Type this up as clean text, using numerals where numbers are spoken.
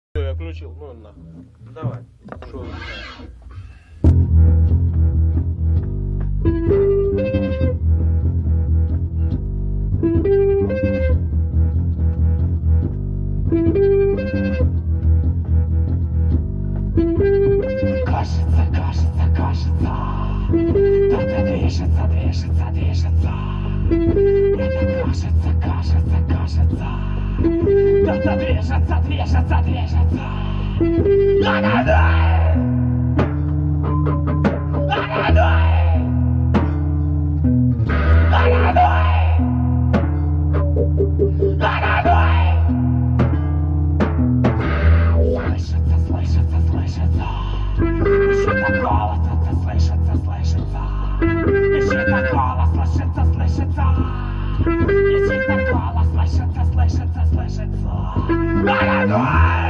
Все, я включил, ну нахуй. Давай. Шо? Кажется, кто-то движется. Это кажется. Кто-то движется. Слышится. Ищи-то голос, это слышится. Ищи-то голос, слышится. Ищи-то голос, слышится.